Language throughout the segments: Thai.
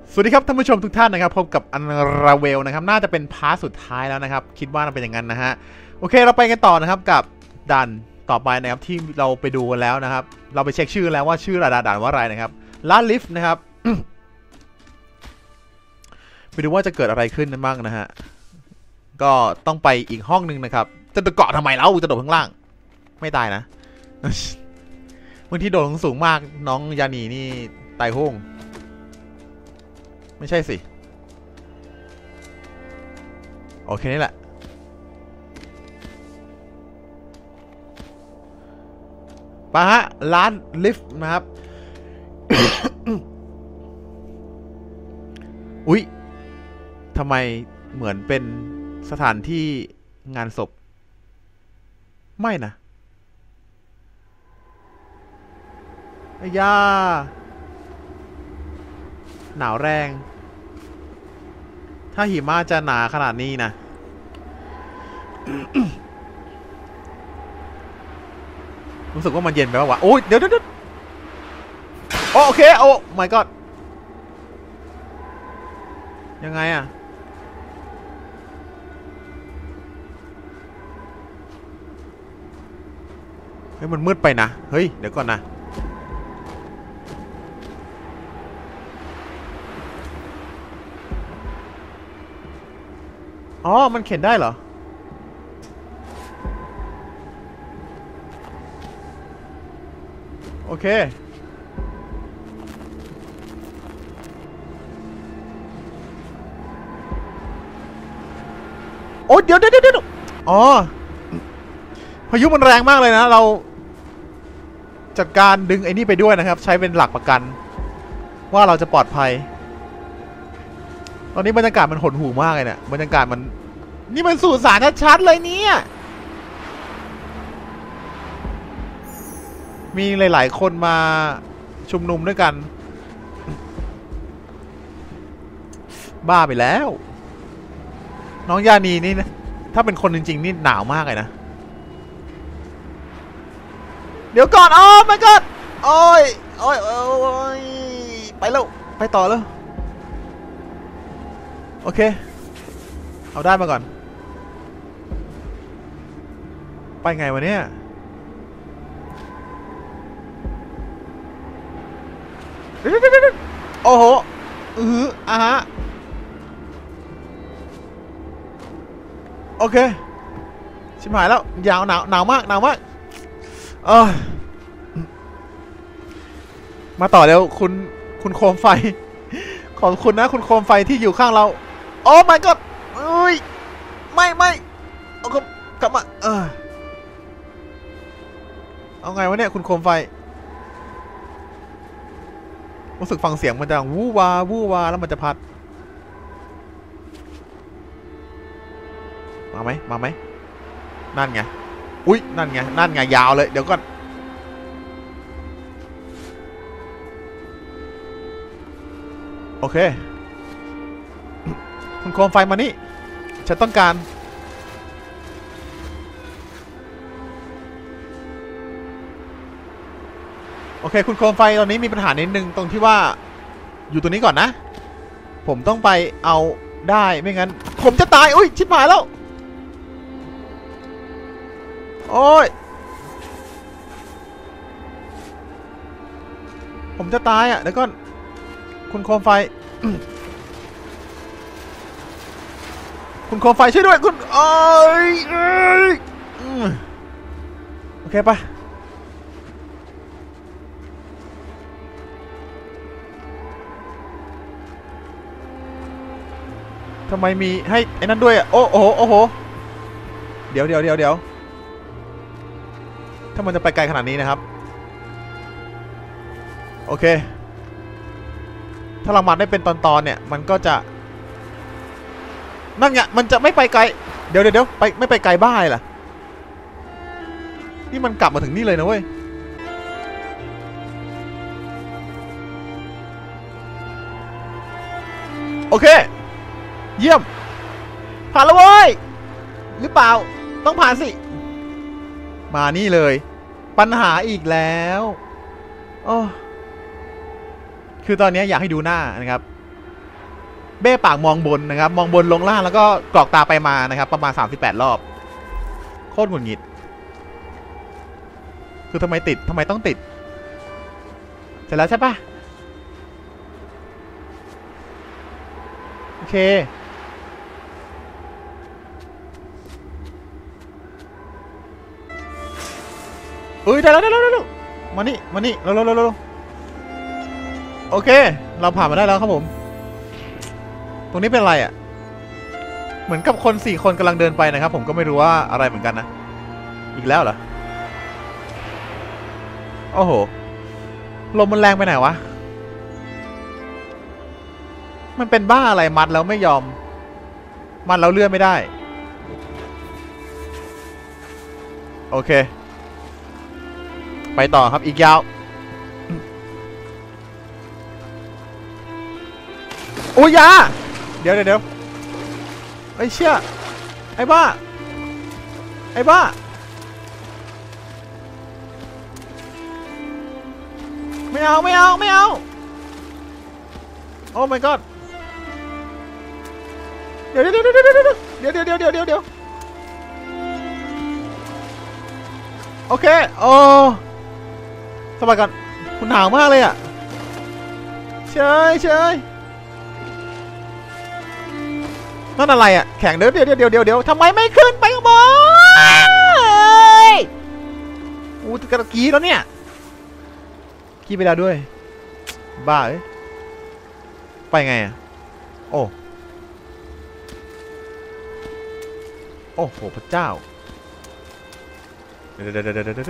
สวัสดีครับท่านผู้ชมทุกท่านนะครับพบกับอันราเวลนะครับน่าจะเป็นพาร์ทสุดท้ายแล้วนะครับคิดว่ามันเป็นอย่างนั้นนะฮะโอเคเราไปกันต่อนะครับกับด่านต่อไปนะครับที่เราไปดูกันแล้วนะครับเราไปเช็คชื่อแล้วว่าชื่อด่านว่าอะไรนะครับลาลิฟต์นะครับ ไปดูว่าจะเกิดอะไรขึ้นบ้างนะฮะก็ต้องไปอีกห้องนึงนะครับจะเกาะทำไมเล่าจะโดดข้างล่างไม่ตายนะ บางทีโดดสูงมากน้องยานีนี่ตายโห้งไม่ใช่สิโอเคนี่แหละปะฮะร้านลิฟต์นะครับ อุ๊ยทำไมเหมือนเป็นสถานที่งานศพไม่นะไอ้ย่าหนาวแรงถ้าหิมะจะหนาขนาดนี้นะ รู้สึกว่ามันเย็นไปวะโอ้ยเดี๋ยวโอเคโอ้ my god ยังไงอะเฮ้ยมันมืดไปนะเฮ้ยเดี๋ยวก่อนนะอ๋อมันเข็นได้เหรอโอเคโอ้เดี๋ยวอ๋อพายุมันแรงมากเลยนะเราจัดการดึงไอ้นี่ไปด้วยนะครับใช้เป็นหลักประกันว่าเราจะปลอดภัยตอนนี้บรรยากาศมันหดหู่มากเลยเนี่ยบรรยากาศมันนี่มันสุสานชัดๆเลยเนี่ยมีหลายๆคนมาชุมนุมด้วยกันบ้าไปแล้วน้องยานีนี่นะถ้าเป็นคนจริงๆนี่หนาวมากเลยนะเดี๋ยวก่อนอ๋อmy godโอ้ยไปแล้วไปต่อแล้วโอเคเอาได้มาก่อนไปไงวะเนี่ยโอ้โหอ่ะฮะโอเคชิบหายแล้วยาวหนาวมากมาต่อแล้วคุณโคมไฟขอบคุณนะคุณโคมไฟที่อยู่ข้างเราโอ้ my god เอ้ยไม่เอากลับมาเอาไงวะเนี่ยคุณโคมไฟรู้สึกฟังเสียงมันจะวู่วาแล้วมันจะพัดมาไหมนั่นไงอุ๊ยนั่นไงยาวเลยเดี๋ยวก่อนโอเคคุณโคมไฟมานี่ฉันต้องการโอเคคุณโคมไฟตอนนี้มีปัญหานิดนึงตรงที่ว่าอยู่ตัวนี้ก่อนนะผมต้องไปเอาได้ไม่งั้นผมจะตายอุ้ยชิบหายแล้วโอ้ยผมจะตายอ่ะเดี๋ยวก่อนคุณโคมไฟคุณโคมไฟช่วยด้วยคุณโอ้ยโอเคปะทำไมมีให้ไอ้นั่นด้วยอ่ะโอ้โหเดี๋ยวถ้ามันจะไปไกลขนาดนี้นะครับโอเคถ้าเรามาได้เป็นตอนเนี่ยมันก็จะนั่นไงมันจะไม่ไปไกลเดี๋ยวไปไม่ไปไกลบ้าเลยล่ะนี่มันกลับมาถึงนี่เลยนะเว้ยโอเคเยี่ยมผ่านแล้วเว้ยหรือเปล่าต้องผ่านสิมานี่เลยปัญหาอีกแล้วโอ้คือตอนนี้อยากให้ดูหน้านะครับเบ้ปากมองบนนะครับมองบนลงล่างแล้วก็กรอกตาไปมานะครับประมาณ38รอบโคตรหงุดหงิดคือทำไมต้องติดเสร็จแล้วใช่ปะโอเคได้แล้วมานี่เร็วโอเคเราผ่านมาได้แล้วครับผมตรงนี้เป็นอะไรอ่ะเหมือนกับคน4 คนกำลังเดินไปนะครับผมก็ไม่รู้ว่าอะไรเหมือนกันนะอีกแล้วเหรอโอ้โหลมมันแรงไปไหนวะมันเป็นบ้าอะไรมัดแล้วไม่ยอมมัดแล้วเลื่อนไม่ได้โอเคไปต่อครับอีกยาวโอ้ยยาเดี๋ยวไอ้เชี่ยไอ้บ้าไม่เอาโอ้ my god เดี๋ยวโอเคโอ้สบายก่อนคุณหนาวมากเลยอ่ะเชยนั่นอะไรอ่ะแข่งเดี๋ยวทำไมไม่ขึ้นไปข้างบนอู้กระกี้แล้วเนี่ยกี้ไปแล้วด้วยบ้าไปไงอ่ะโอ้โหพระเจ้าเดี๋ยว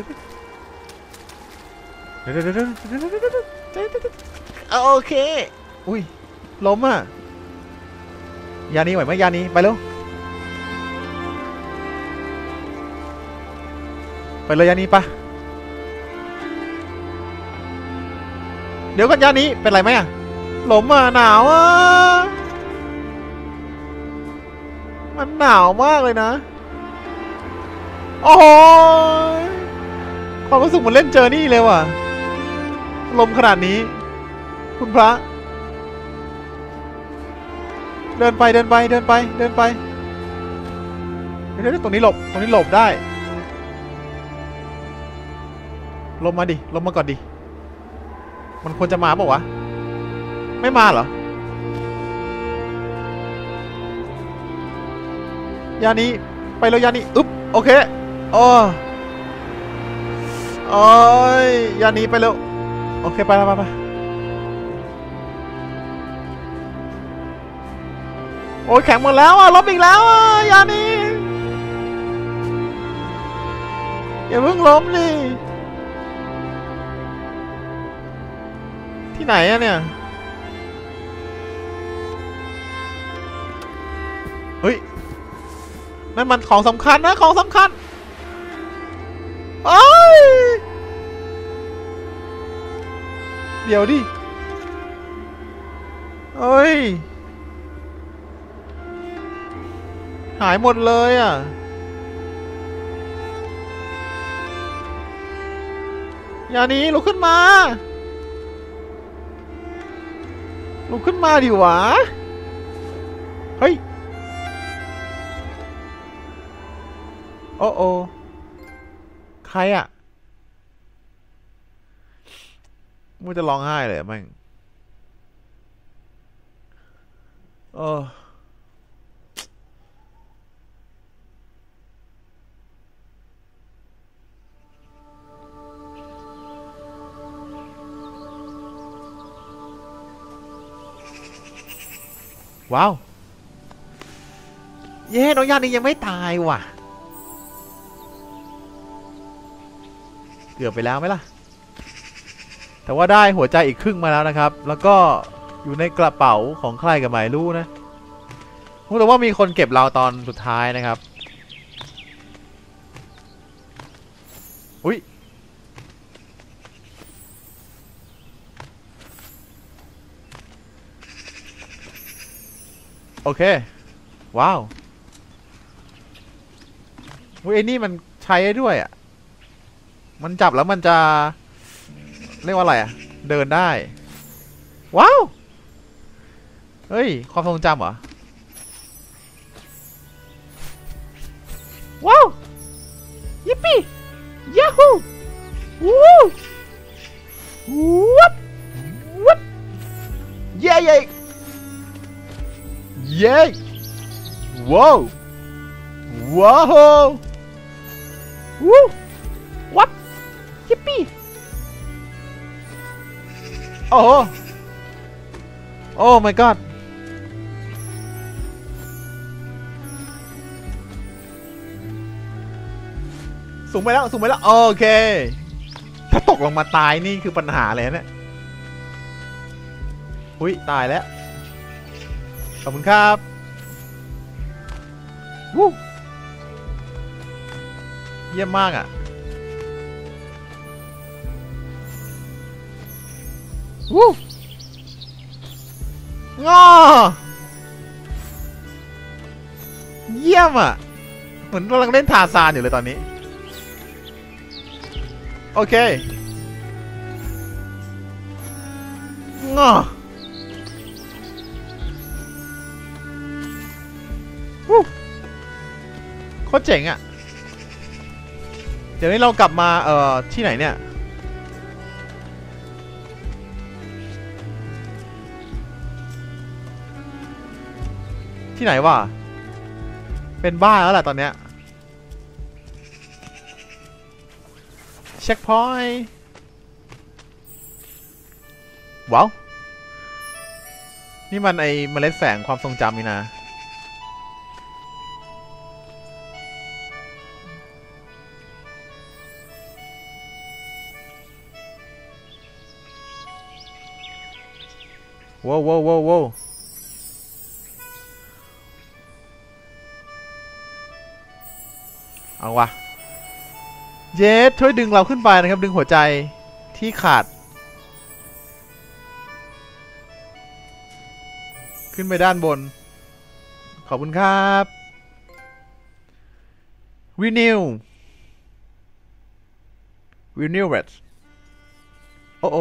โอเคอุ้ยล้มอ่ะยานี้ไหวไหมยานี้ไปเร็วไปเลยยานี้ปะเดี๋ยวกันยานี้เป็นไรไหมอ่ะล้มอ่ะหนาวอ่ะมันหนาวมากเลยนะโอ้โหความรู้สึกเหมือนเล่นเจอนี่เลยว่ะลมขนาดนี้คุณพระเดินไปเดี๋ยวตรงนี้หลบได้ลมมาก่อนดิมันควรจะมาเปล่าวะไม่มาเหรอยานี้ไปแล้วยานี้อึ๊บโอเคโอ้ยยานี้ไปเร็วโอเคไปโอ้ยแข็งหมดแล้วอ่ะล้มอีกแล้วอ่ะยานี้อย่าเพิ่งล้มดิที่ไหนอะเนี่ยเฮ้ยนั่นมันของสำคัญนะโอ้ยเดี๋ยวดิเฮ้ยหายหมดเลยอ่ะอย่านี้ลุกขึ้นมาดิวะเฮ้ยโอ้ใครอ่ะมึงจะร้องไห้เลยแม่งว้าวเย้น้องยานี้ยังไม่ตายว่ะเกือบไปแล้วไหมล่ะแต่ว่าได้หัวใจอีกครึ่งมาแล้วนะครับแล้วก็อยู่ในกระเป๋าของใครก็ไม่รู้นะรู้แต่ว่ามีคนเก็บเราตอนสุดท้ายนะครับอุ้ยโอเคว้าวอุ้ยไอ้นี่มันใช้ได้ด้วยอ่ะมันจับแล้วมันจะเรียกว่าอะไรอ่ะเดินได้ว้าวเฮ้ยความทรงจำเหรอว้าวยิปปี้ยาฮูวู้วับวับเย้เย้เย้ว้าวว้าววู้วับยิปปี้โอ้โอ้ my god สูงไปแล้วสูงไปแล้วโอเคถ้าตกลงมาตายนี่คือปัญหาเลยเนี่ยอุ้ยตายแล้วขอบคุณครับวู้เยี่ยมมากอ่ะวู้งอเยี่ยมอ่ะเหมือนกำลังเล่นทาร์ซานอยู่เลยตอนนี้โอเคงอวู้โคตรเจ๋งอ่ะเดี๋ยวนี้เรากลับมาที่ไหนเนี่ยที่ไหนวะเป็นบ้าแล้วแหละตอนเนี้ยเช็คพอยต์ว้าวนี่มันไอเมล็ดแฝงความทรงจำนี่นะว้าวว้าวว้าวว้าวเอาวะเยสช่วยดึงเราขึ้นไปนะครับดึงหัวใจที่ขาดขึ้นไปด้านบนขอบคุณครับวินิวเรดโอ้โอ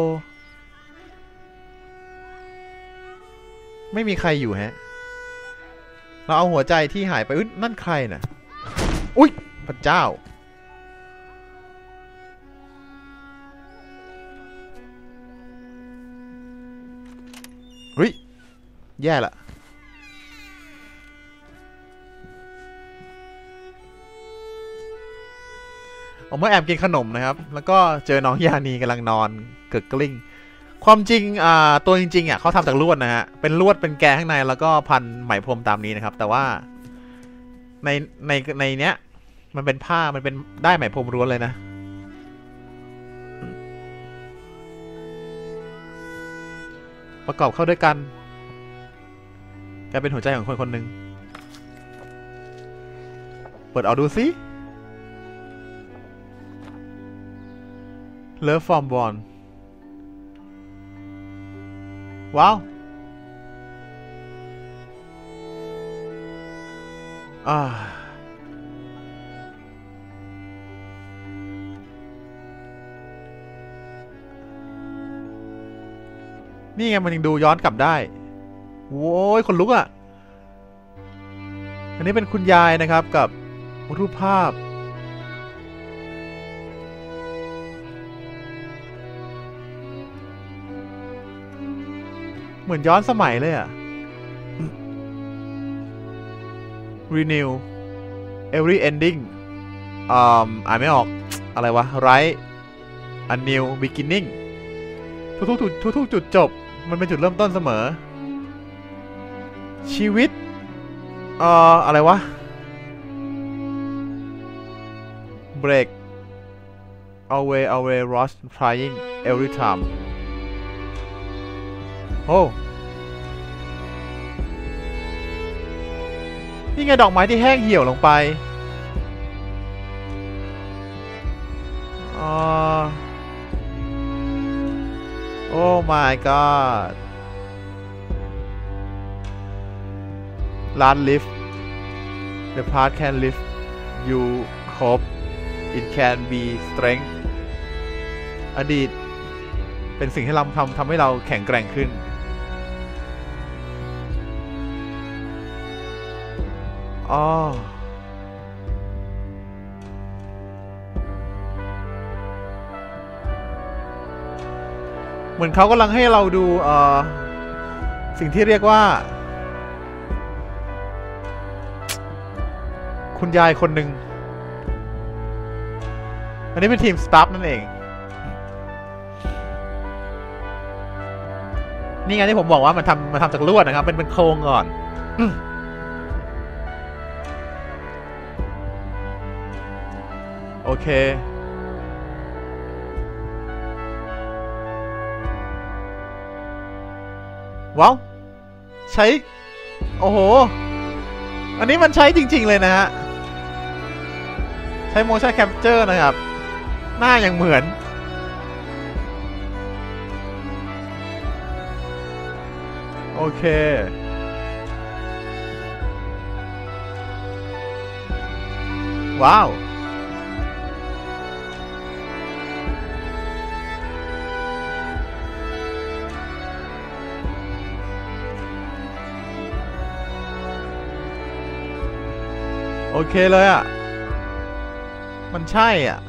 ไม่มีใครอยู่ฮะเราเอาหัวใจที่หายไปนั่นใครน่ะอุ๊ยพระเจ้าเฮ้ยแย่ละผมมาแอบกินขนมนะครับแล้วก็เจอน้องยานีกำลังนอนเกิดกลิ้งความจริงตัวจริงๆเขาทำจากลวดนะฮะเป็นลวดเป็นแกข้างในแล้วก็พันไหมพรมตามนี้นะครับแต่ว่าในเนี้ยมันเป็นผ้ามันเป็นได้ไหมพรมล้วนเลยนะประกอบเข้าด้วยกันกลายเป็นหัวใจของคนคนหนึ่งเปิดเอาดูสิ Love from Born ว้าวนี่ไงมันยังดูย้อนกลับได้โว้ยคนลุกอ่ะอันนี้เป็นคุณยายนะครับกับรูปภาพเหมือนย้อนสมัยเลยอ่ะ Renew Every Ending อ่านไม่ออกอะไรวะ Right A New Beginning ทุกจุดจบมันเป็นจุดเริ่มต้นเสมอชีวิตอะไรวะ Break Away Rush Trying Every Time โอ้นี่ไงดอกไม้ที่แห้งเหี่ยวลงไปโอ้ my god Last lift the past can lift you cope it can be strength อดีตเป็นสิ่งที่เราทำให้เราแข็งแกร่งขึ้นอ๋อเหมือนเขากำลังให้เราดูสิ่งที่เรียกว่าคุณยายคนหนึ่งอันนี้เป็นทีมสตาฟนั่นเองนี่ไงที่ผมบอกว่ามันทำจากลวดนะครับเป็นโครงก่อนโอเคว้าวใช้โอ้โหอันนี้มันใช้จริงๆเลยนะฮะใช้ motion capture นะครับหน้ายังเหมือนโอเคว้าวโอเคเลยอ่ะมันใช่อ่ะ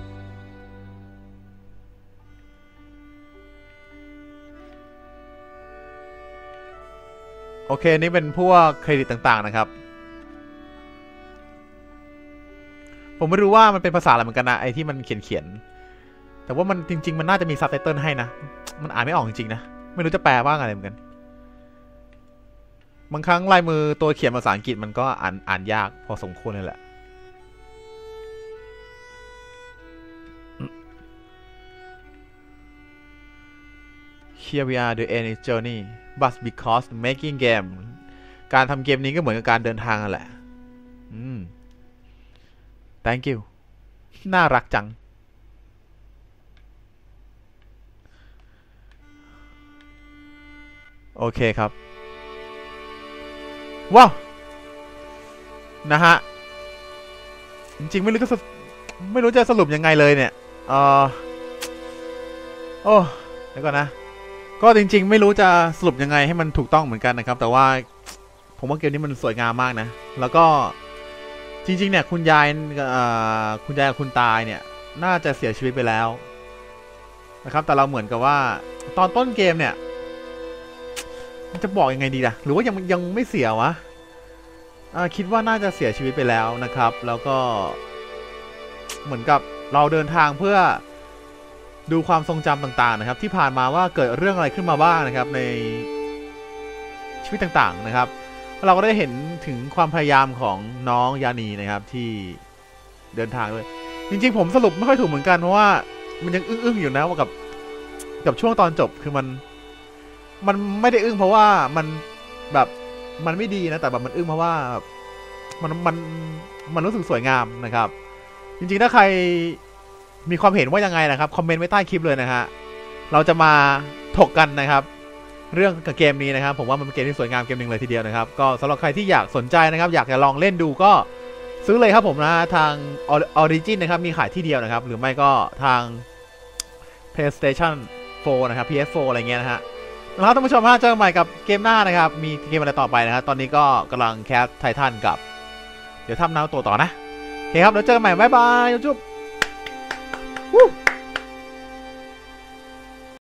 โอเคนี่เป็นพวกเครดิตต่างๆนะครับผมไม่รู้ว่ามันเป็นภาษาอะไรเหมือนกันนะไอ้ที่มันเขียนแต่ว่ามันจริงๆมันน่าจะมีซับไตเติลให้นะมันอ่านไม่ออกจริงๆนะไม่รู้จะแปลว่าอะไรเหมือนกันบางครั้งลายมือตัวเขียนภาษาอังกฤษมันก็อ่านยากพอสมควรเลยแหละ Here we are the end is journey but because making game การทำเกมนี้ก็เหมือนกับการเดินทางนั่นแหละthank you น่ารักจังโอเคครับว้าวนะฮะจริงๆไม่รู้จะสรุปยังไงเลยเนี่ยโอ้เดี๋ยวก่อนนะก็จริงๆไม่รู้จะสรุปยังไงให้มันถูกต้องเหมือนกันนะครับแต่ว่าผมว่าเกมนี้มันสวยงามมากนะแล้วก็จริงๆเนี่ยคุณยายกับคุณตายเนี่ยน่าจะเสียชีวิตไปแล้วนะครับแต่เราเหมือนกับว่าตอนต้นเกมเนี่ยจะบอกยังไงดีล่ะหรือว่ายังไม่เสียวะคิดว่าน่าจะเสียชีวิตไปแล้วนะครับแล้วก็เหมือนกับเราเดินทางเพื่อดูความทรงจำต่างๆนะครับที่ผ่านมาว่าเกิดเรื่องอะไรขึ้นมาบ้างนะครับในชีวิตต่างๆนะครับเราก็ได้เห็นถึงความพยายามของน้องยานีนะครับที่เดินทางเลยจริงๆผมสรุปไม่ค่อยถูกเหมือนกันเพราะว่ามันยังอึ้งๆอยู่นะว่ากับช่วงตอนจบคือมันไม่ได้อึ้งเพราะว่ามันแบบมันไม่ดีนะแต่แบบมันอึ้งเพราะว่ามันรู้สึกสวยงามนะครับจริงๆถ้าใครมีความเห็นว่ายังไงนะครับคอมเมนต์ไว้ใต้คลิปเลยนะฮะเราจะมาถกกันนะครับเรื่องกับเกมนี้นะครับผมว่ามันเป็นเกมที่สวยงามเกมหนึ่งเลยทีเดียวนะครับก็สำหรับใครที่อยากสนใจนะครับอยากจะลองเล่นดูก็ซื้อเลยครับผมนะทาง Origin นะครับมีขายที่เดียวนะครับหรือไม่ก็ทาง PlayStation 4 นะครับ PS4 อะไรเงี้ยนะฮะแล้วท่านผู้ชมฮะเจอกันใหม่กับเกมหน้านะครับมีเกมอะไรต่อไปนะครับตอนนี้ก็กำลังแคสไททันกับเดี๋ยวทำน้ำตัวต่อนะโอเคครับเดี๋ยวเจอกันใหม่บ๊ายบายจุ๊บ